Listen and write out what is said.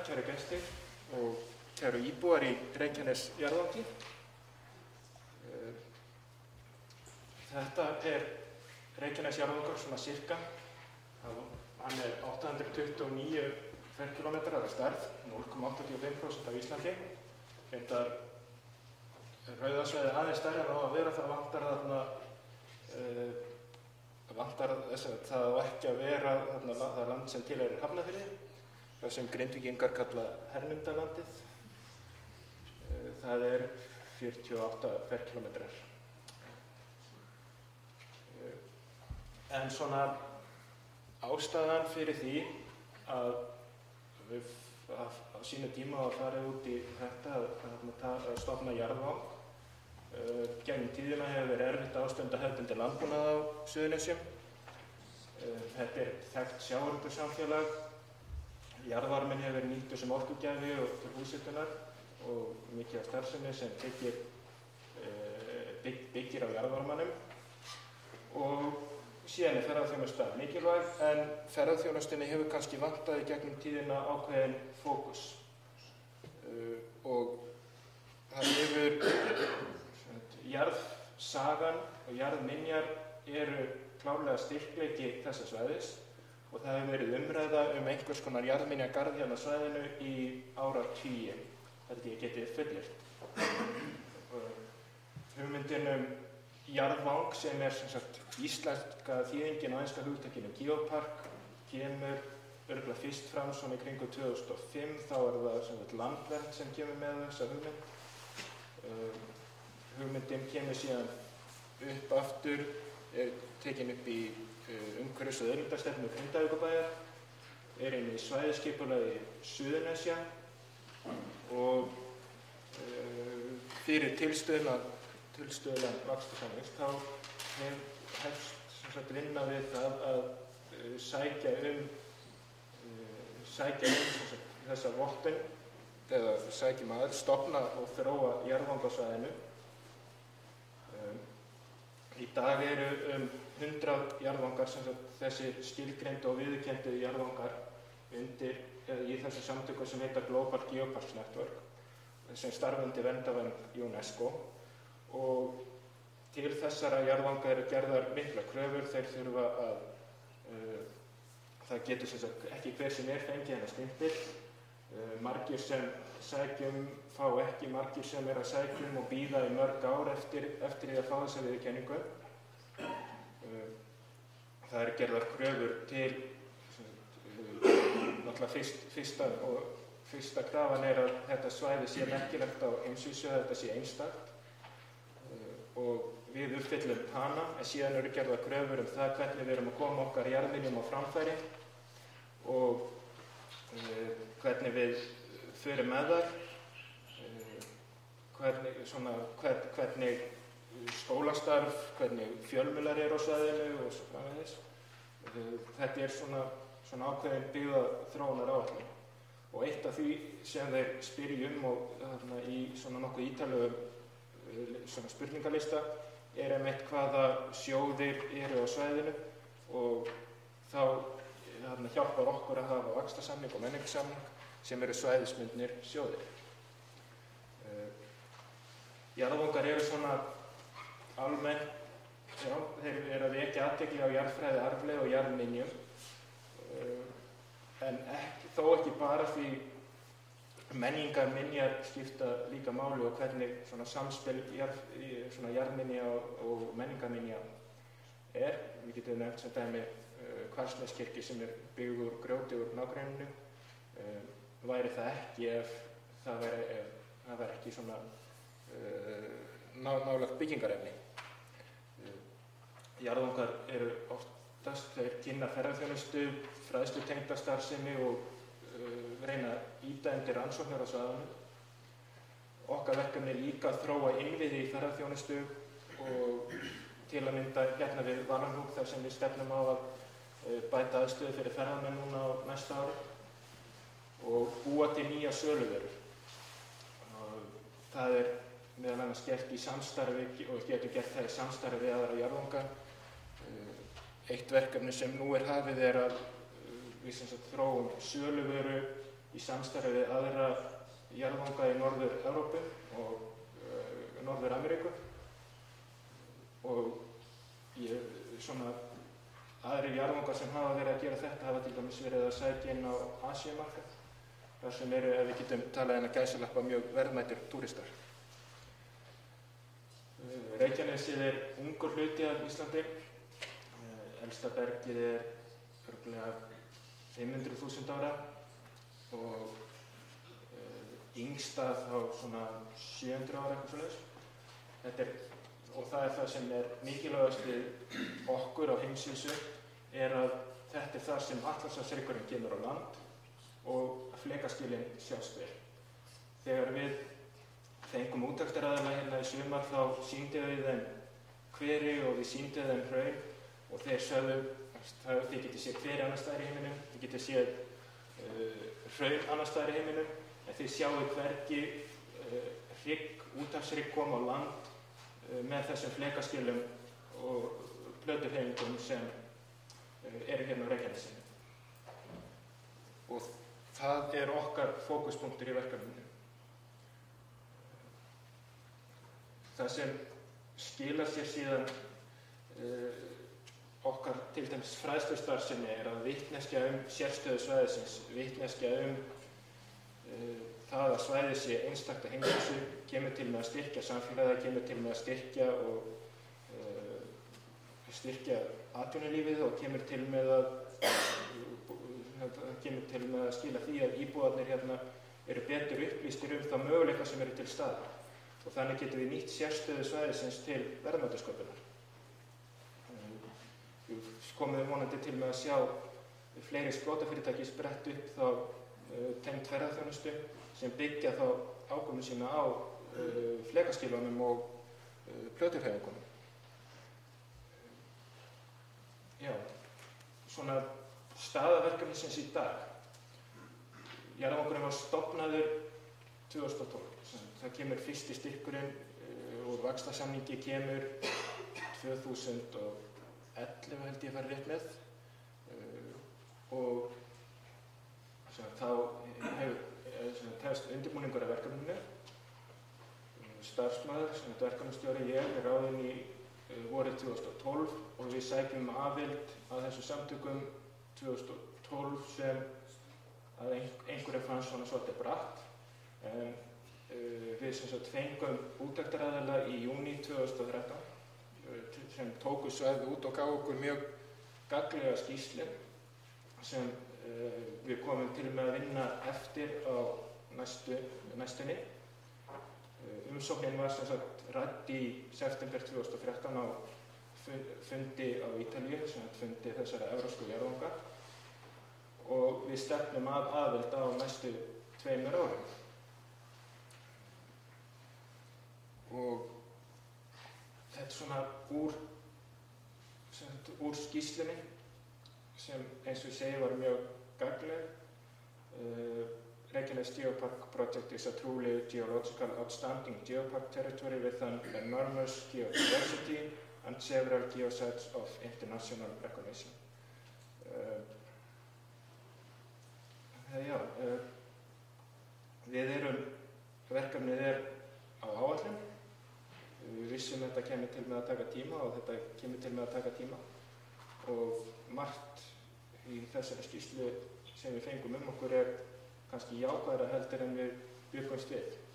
kæru gestir og kæru íbúar í Reykjanes jarðvangi. Þetta Reykjanes jarðvangur svona cirka. Hann 829 ferkílómetrar að stærð, 0,85% af Íslandi. Þetta Rauðasvæði aðeins stærri en á að vera, það á ekki að vera það land sem tilheyrir Hafnarfirði, það sem Grindvíkingar kalla Hernumdalandið. Það 48 ferkílómetrar. En svona ástæðan fyrir því að við á sínu tíma að fara út í þetta að stofna jarðvang. Gegnum tíðina hefur verið erfitt að ástunda hefðbundinn landbúnað á Suðurnesjum. Þetta þekkt sjávarútvegssamfélag. Jarðvarminn hefur verið nýttur sem orkugjafi og til húshitunar og mikið af starfsemi sem byggir á jarðvarmanum. Og síðan ferðaþjónusta mikilvæg, en ferðaþjónustunni hefur kannski vantað í gegnum tíðina ákveðin fókus. Og það hefur jarðsagan og jarðminjar eru klárlega styrkleiki þessa svæðis og það hefur verið umræða einhvers konar jarðminjagarð hérna á svæðinu í áratugi. Þetta ég geti fullyrt. Hugmyndin jarðvang sem sem sagt íslenska þýðingin á enska hugtakinu geopark kemur örugglega fyrst fram svona í kringum 2005, þá það sem sagt Landvernd sem kemur með þessa hugmynd. Hugmyndin kemur síðan upp aftur, tekin upp í umhverfis- og auðlindastefnu Grindavíkurbæjar, inn í svæðisskipulagi Suðurnesja og fyrir tilstuðlan vaxtarsamnings þá hefst vinna við það að sækja þessa vottun eða sækjum að stofna og þróa jarðvang á svæðinu. Í dag eru 100 jarðvangar, þessir skilgreindu og viðurkenndu jarðvangar undir í þessu samtöku sem heitir Global Geoparks Network sem starfa undir verndarvæng UNESCO. Og til þessara jarðvanga eru gerðar mikla kröfur. Þeir þurfa að það getur ekki hver sem fengið þennan stimpil. Margir sem sækjum fá ekki, margir sem að sækjum og bíða í mörg ár eftir því að fá þessa viðurkenningu. Það eru gerðar kröfur til náttúrulega fyrsta krafan að þetta svæði sé merkilegt á heimsvísu, að þetta sé einstakt og við uppfyllum hana, en síðan eru gerðar kröfur það hvernig við erum að koma okkar jarðminjum á framfæri og hvernig við förum með þær, hvernig skólastarf, hvernig fjölmiðlar eru á svæðinu og svo framvegis. Þetta svona ákveðin byggðaþróunaráætlun. Og eitt af því sem þeir spyrja og í svona nokkuð ítarlegum svona spurningalista einmitt hvaða sjóðir eru á svæðinu og þá hjálpar okkur að hafa vaxtarsamning og menningarsamning sem eru svæðisbundnir sjóðir. Jarðvangar eru svona almennt, þeir eru að vekja athygli á jarðfræði, arfleifð og jarðminjum, en þó ekki bara því menningarminjar skipta líka máli og hvernig svona samspil svona jarðminja og menningarminja Við getum nefnt sem dæmi Hvalsneskirkju sem byggð úr grjóti úr nágrenninu. Væri það ekki ef það væri ekki svona nálægt byggingarefni. Jarðvangar eru oftast, þeir kynna ferðaþjónustu, fræðslutengda starfsemi og reyna að ýta undir rannsóknir á svæðinu. Okkar verkefni líka að þróa innviði í ferðaþjónustu og til að mynda hérna við Valanhúk þar sem við stefnum á að bæta aðstöðu fyrir ferðamenn núna á næsta ári og búa til nýja söluvörur. Það meðal annars gert í samstarfi og getur gert það í samstarfi við aðra jarðvanga. Eitt verkefni sem nú hafið að við þróum söluvöru í samstarfi við aðra jarðvanga í Norður-Evrópu og Norður-Ameríku og svona aðrir jarðvangar sem hafa verið að gera þetta hafa til dæmis verið að sækja inn á Asíumarkað þar sem eru, ef við getum talað inn að gæsalappa, mjög verðmætir túristar. Reykjanesið er ungur hluti af Íslandi. Elsta bergið er örugglega 500.000 ára og yngsta þá svona 700 ára eitthvað svoleiðis. Og það er það sem er mikilvægast við okkur á heimsvísu er að þetta er það sem Atlantshafshryggjurinn kemur á land og flekaskilin sjást vel. Þegar við fengum úttekt-aðila hérna í sumar þá sýndum við þeim hveri og við sýndum þeim hraun og þeir sögðu að þið getið séð hveri annars staðar í heiminum, þið getið séð hraun annars staðar í heiminum en þið sjáu hvergi úthafshrygg koma á land með þessum flekaskilum og plötuhreyfingum sem eru hérna á Reykjanesinu. Og það er okkar fókuspunktur í verkefninu. Það sem skilar sér síðan okkar til dæmis fræðslustarfsemi er að vitneskja sérstöðu svæðisins, vitneskja það að svæðið sé einstakt á heimsvísu, kemur til með að styrkja samfélagið, kemur til með að styrkja atvinnulífið og kemur til með að skila því að íbúarnir hérna eru betur upplýstir þá möguleika sem eru til staðar. Og þannig getum við nýtt sérstöðu svæðisins til verðmætasköpunar. Við komum vonandi til með að sjá fleiri sprotafyrirtæki spretta upp þá tengd ferðaþjónustu sem byggja þá ákomu sína á flekaskilunum og plötuhreyfingunum. Já, svona staða verkefnisins í dag. Jarðvangurinn var stofnaður 2012. Það kemur fyrsti styrkurinn úr vaxtarsamningi kemur 2011 held ég farið rétt með og þá tefst undirbúningur af verkefninu. Starfsmaður, sem verkefnastjóri ég, er ráðinn í vorið 2012 og við sækjum aðild að þessum samtökum 2012 sem að einhverjum fannst svona svolítið bratt. En við fengum úttektaraðila í júní 2013 sem tóku svæðið út og gaf okkur mjög gagnlega skýrslu sem við komum til með að vinna eftir á næstunni. Umsóknin var rædd í september 2013 á fundi á Ítalíu, fundi þessara evrópsku jarðvanga og við stefnum að aðild á næstu 2 árum. Og þetta svona úr skýrslunni sem eins og ég segi var mjög gagnleg. Reykjanes Geopark project is a truly geological outstanding geopark territory with an enormous geodiversity and several geosites of international recognition. Verkefnið er á áætlun. Við vissum að þetta kemur til með að taka tíma og þetta kemur til með að taka tíma og margt í þessari skýrslu sem við fengum okkur er kannski jákvæðara heldur en við bjuggumst við.